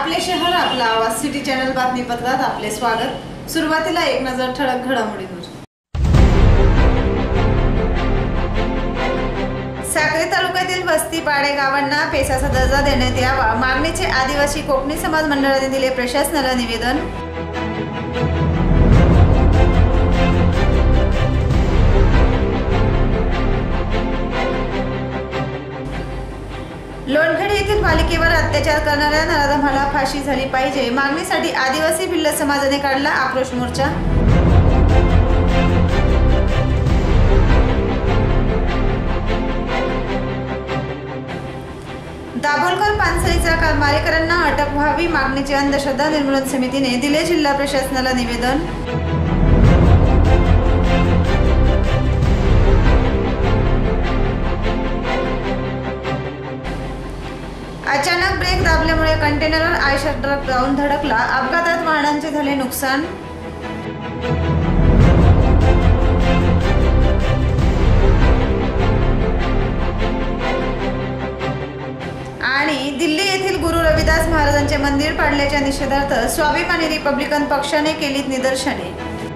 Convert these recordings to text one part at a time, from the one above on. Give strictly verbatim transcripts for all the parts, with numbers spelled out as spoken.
आपले शहर आपला आवाज सिटी चॅनल बातमीपत्रात आपले स्वागत। सुरुवातीला एक नजर ठळक घडामोडींवर। साक्री तालुक्यातील वस्ती पाडे गावांना पेसाचा दर्जा देण्यात यावा मागणीचे आदिवासी कोकणी समाज मंडळाने दिले प्रशासनाला निवेदन। लोणखेडे येथील बालिकेवर अत्याचार करणाऱ्या नराधमाला फाशी झाली पाहिजे मागणीसाठी आदिवासी भिल्ल समाजाने काढला आक्रोश मोर्चा। दाभोलकर पानसरीचा मारेकरांना अटक व्हावी मागणीचे अंधश्रद्धा निर्मूलन समितीने दिले जिल्हा प्रशासनाला निवेदन। अचानक ब्रेक दाबल्यामुळे कंटेनरवर आयशर ट्रक जाऊन धडकला, अपघातात वाहनांचे झाले नुकसान। आणि दिल्ली येथील गुरु रविदास महाराजांचे मंदिर पाडल्याच्या निषेधार्थ स्वाभिमानी रिपब्लिकन पक्षाने केली निदर्शने।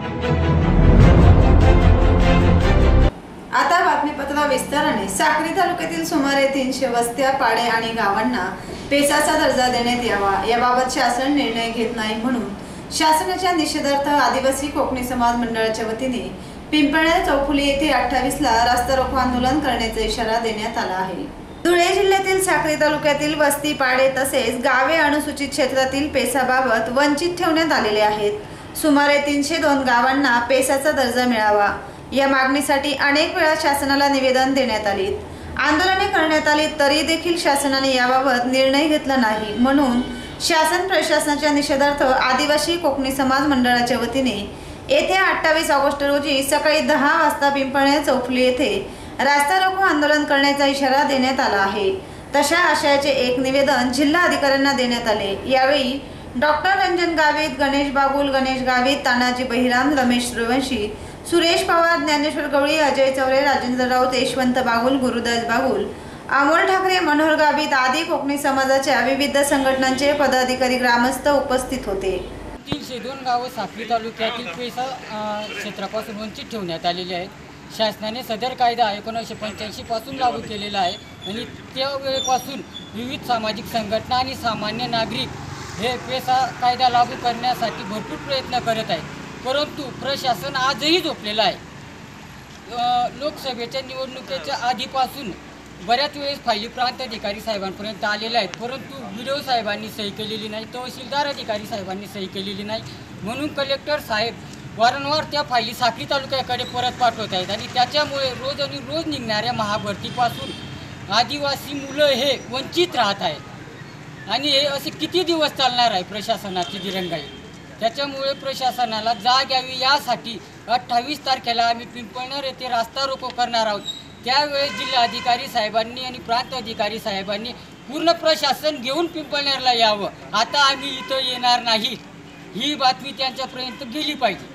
आता बातमीपत्र विस्ताराने। साक्री तालुक्यातील सुमारे तीनशे वस्त्या पाडे आणि गावांना पेसाचा दर्जा देण्यात यावा याबाबत शासन निर्णय घेत नाही म्हणून शासनाच्या निषेधार्थ आदिवासी कोकणी समाज मंडळाच्या वतीने पिंपळनेर चौफुली येथे अठ्ठावीस ला रास्ता रोको आंदोलन करण्याचा इशारा देण्यात आला आहे। धुळे जिल्ह्यातील साक्री तालुक्यातील वस्ती पाडे तसेच गावे अनुसूचित क्षेत्रातील पेसाबाबत वंचित ठेवण्यात आलेले आहेत। सुमारे तीनशे दोन गावांना पेसाचा दर्जा मिळावा या मागणीसाठी अनेक वेळा शासनाला निवेदन देण्यात आले, आंदोलने करण्यात आली, तरी देखील शासनाने याबाबत निर्णय घेतला नाही म्हणून शासन प्रशासनाच्या निषेधार्थ आदिवासी कोकणी समाज मंडळाच्या वतीने येत्या अठ्ठावीस ऑगस्ट रोजी सकाळी दहा वाजता पिंपळनेर चौफुली येथे रास्ता रोको आंदोलन करण्याचा इशारा देण्यात आला आहे। तशा आशयाचे एक निवेदन जिल्हा अधिकाऱ्यांना देण्यात आले। यावेळी डॉक्टर रंजन गावित, गणेश बागुल, गणेश गावित, तानाजी बहिराम, रमेश सूर्यवंशी, सुरेश पवार, ज्ञानेश्वर गवळी, अजय चौरे, राजेंद्र राऊत, यशवंत बागुल, गुरुदास बागुल, अमोल ठाकरे, मनोहर गावित आदी कोकणी समाजाच्या विविध संघटनांचे पदाधिकारी ग्रामस्थ उपस्थित होते। तीनशे दोन गावं साक्री तालुक्यातील पेसा क्षेत्रापासून वंचित ठेवण्यात आलेली आहेत। शासनाने सदर कायदा एकोणीसशे पंच्याऐंशी पासून लागू केलेला आहे आणि त्यावेळेपासून विविध सामाजिक संघटना आणि सामान्य नागरिक हे पेसा कायदा लागू करण्यासाठी भरपूर प्रयत्न करत आहेत, परंतु प्रशासन आजही झोपलेलं आहे। लोकसभेच्या निवडणुकीच्या आधीपासून बऱ्याच वेळेस फायली प्रांत अधिकारी साहेबांपर्यंत आलेल्या आहेत, परंतु व्हिडिओ साहेबांनी सही केलेली नाही, तहसीलदार अधिकारी साहेबांनी सही केलेली नाही म्हणून कलेक्टर साहेब वारंवार त्या फायली साक्री तालुक्याकडे परत पाठवत आहेत आणि त्याच्यामुळे रोज आणि रोज निघणाऱ्या महाभरतीपासून आदिवासी मुलं हे वंचित राहत आहेत आणि हे असे किती दिवस चालणार आहे प्रशासनाची दिरंगाई। त्याच्यामुळे प्रशासनाला जाग यावी यासाठी अठ्ठावीस तारखेला आम्ही पिंपळनेर येथे रास्ता रोको करणार आहोत। त्यावेळेस जिल्हाधिकारी साहेबांनी आणि प्रांत अधिकारी साहेबांनी पूर्ण प्रशासन घेऊन पिंपळनेरला यावं। आता आम्ही इथं येणार नाही ही बातमी त्यांच्यापर्यंत गेली पाहिजे।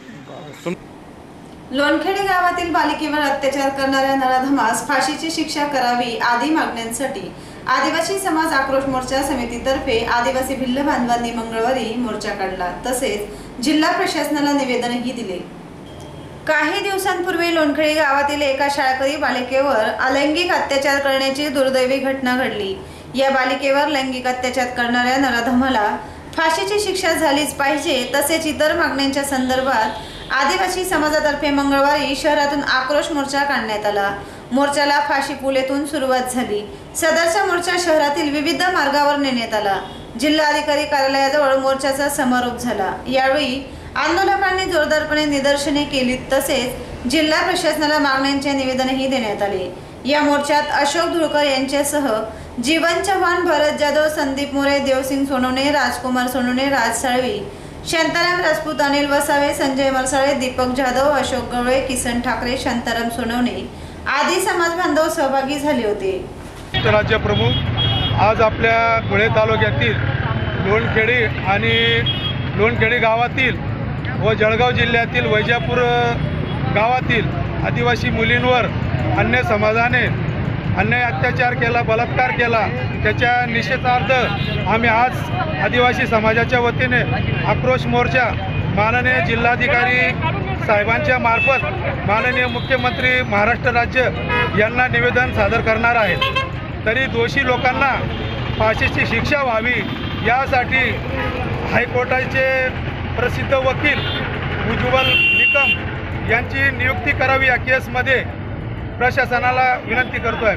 लोणखेडे गावातील बालिकेवर अत्याचार करणाऱ्या नराधमास फाशीची शिक्षा करावी आदी मागण्यांसाठी आदिवासी समाज आक्रोश मोर्चा समितीतर्फे आदिवासी भिल्ल बांधवांनी मंगळवारी मोर्चा काढला, तसेच जिल्हा प्रशासनाला निवेदनही दिले। काही दिवसांपूर्वी लोणखेडे गावातील एका शाळकरी बालिकेवर अलैंगिक अत्याचार करण्याची दुर्दैवी घटना घडली। या बालिकेवर लैंगिक अत्याचार करणाऱ्या नराधमाला फाशीची शिक्षा झालीच पाहिजे, तसेच इतर मागण्यांच्या संदर्भात आदिवासी समाजातर्फे मंगळवारी शहरातून आक्रोश मोर्चा काढण्यात आला। मोर्चाला फाशी पूल येथून सुरुवात झाली। सदरचा मोर्चा शहरातील विविध मार्गावर नेण्यात आला। जिल्हाधिकारी कार्यालयाजवळ मोर्चाचा समारोप झाला। यावेळी आंदोलकांनी जोरदारपणे निदर्शने केली, तसेच जिल्हा प्रशासनाला मागण्यांचे निवेदनही देण्यात आले। या मोर्चात अशोक धुळकर यांच्यासह जीवन चव्हाण, भरत जाधव, संदीप मोरे, देवसिंग सोनवणे, राजकुमार सोनवणे, राज साळवी, शांताराम राजपूत, अनिल वसावे, संजय मरसाळे, दीपक जाधव, अशोक गवळे, किसन ठाकरे, शांताराम सोनवणे आदी समाज बांधव सहभागी झाले होते। राज्य प्रमुख आज आपल्या धुळे तालुक्यातील लोणखेडी आणि लोणखेडी गावातील व जळगाव जिल्ह्यातील वैजापूर गावातील आदिवासी मुलींवर अन्य समाजाने अन्याय अत्याचार केला, बलात्कार केला, त्याच्या निषेधार्थ आम्ही आज आदिवासी समाजाच्या वतीने आक्रोश मोर्चा माननीय जिल्हाधिकारी साहेबांच्या मार्फत माननीय मुख्यमंत्री महाराष्ट्र राज्य यांना निवेदन सादर करणार आहेत। तरी दोषी लोकांना फाशीची शिक्षा व्हावी यासाठी हायकोर्टाचे प्रसिद्ध वकील उज्ज्वल निकम यांची नियुक्ती करावी या केसमध्ये प्रशासनाला विनंती करतोय।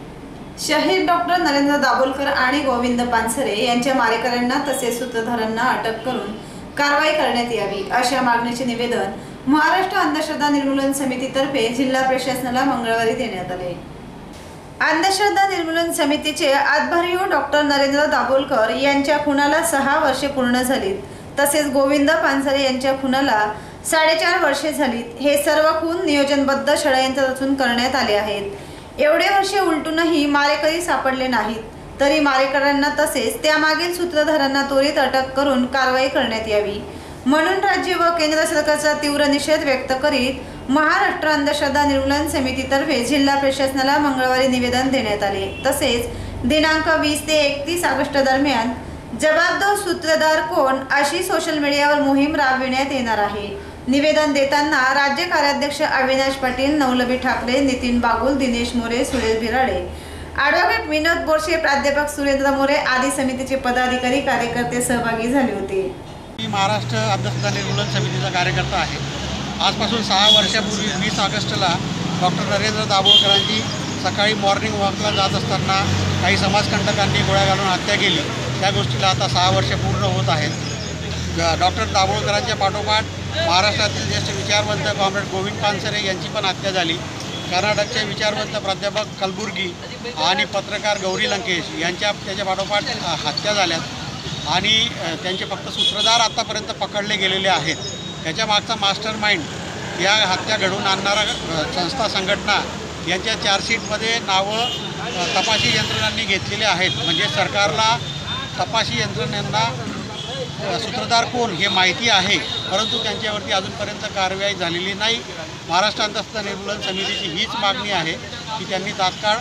शहीद डॉक्टर नरेंद्र दाभोलकर आणि गोविंद पानसरे यांच्या मारेकऱ्यांना तसेच सूत्रधारांना अटक करून कारवाई करण्यात यावी अशा मागणीचे निवेदन महाराष्ट्र अंधश्रद्धा निर्मूलन समितीतर्फे जिल्हा प्रशासनाला मंगळवारी देण्यात आले। अंधश्रद्धा निर्मूलन समितीचे आध्वर्य डॉक्टर नरेंद्र दाभोलकर यांच्या खुनाला सहा वर्षे पूर्ण झालीत, तसेच गोविंद पानसरे यांच्या खुनाला साडेचार वर्षे झालीत। हे सर्व खून नियोजनबद्ध षडयंत्र रचून करण्यात आले आहेत। एवढे वर्षे उलटूनही मारेकरी सापडले नाहीत, तरी मारेकऱ्यांना तसेच त्यामागील सूत्रधारांना त्वरित अटक करून कारवाई करण्यात यावी म्हणून राज्य व केंद्र सरकारचा तीव्र निषेध व्यक्त करीत महाराष्ट्र अंधश्रद्धा निर्मूलन समितीतर्फे जिल्हा प्रशासनाला मंगळवारी निवेदन देण्यात आले। तसेच दिनांक वीस ते एकतीस ऑगस्ट दरम्यान जबाबदार सूत्रधार कोण अशी सोशल मीडियावर मोहीम राबविण्यात येणार आहे। निवेदन देताना राज्य कार्याध्यक्ष अविनाश पाटील, नवलबी ठाकरे, नितीन बागुल, दिनेश मोरे, सुरेश बिराडे, ॲडव्होकेट विनोद बोरशे, प्राध्यापक सुरेंद्र मोरे आदी समितीचे पदाधिकारी कार्यकर्ते सहभागी झाले होते। मी महाराष्ट्र अंधश्रद्धा निर्मूलन समितीचा कार्यकर्ता आहे। आजपासून सहा वर्षापूर्वी वीस ऑगस्टला डॉक्टर नरेंद्र दाभोलकरांची सकाळी मॉर्निंग वॉकला जात असताना काही समाजकंटकांनी गोळ्या घालून हत्या केली। त्या गोष्टीला आता सहा वर्ष पूर्ण होत आहेत। डॉक्टर दाभोलकरांच्या पाठोपाठ महाराष्ट्रातील ज्येष्ठ विचारवंत कॉम्रेड गोविंद पानसरे यांची पण हत्या झाली। कर्नाटकचे विचारवंत प्राध्यापक कलबुर्गी आणि पत्रकार गौरी लंकेश यांच्या त्याच्या पाठोपाठ हत्या झाल्यात आणि त्यांचे फक्त सूत्रधार आतापर्यंत पकडले गेलेले आहेत। त्याच्या मागचा मास्टर माइंड या हत्या घडवून आणणारा संस्था संघटना यांच्या चार्जशीटमध्ये नावं तपासी यंत्रणांनी घेतलेले आहेत। म्हणजे सरकारला तपासी यंत्रणांना सूत्रधार कोण हे माहिती आहे, परंतु त्यांच्यावरती अजूनपर्यंत कारवाई झालेली नाही। महाराष्ट्र अंधश्रद्धा निर्मूलन समितीची हीच मागणी आहे की त्यांनी तात्काळ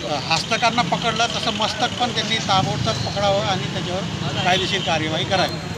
हस्तकांना पकडलं तसं मस्तक पण त्यांनी ताबडतोब पकडावं आणि त्याच्यावर कायदेशीर कार्यवाही करावी।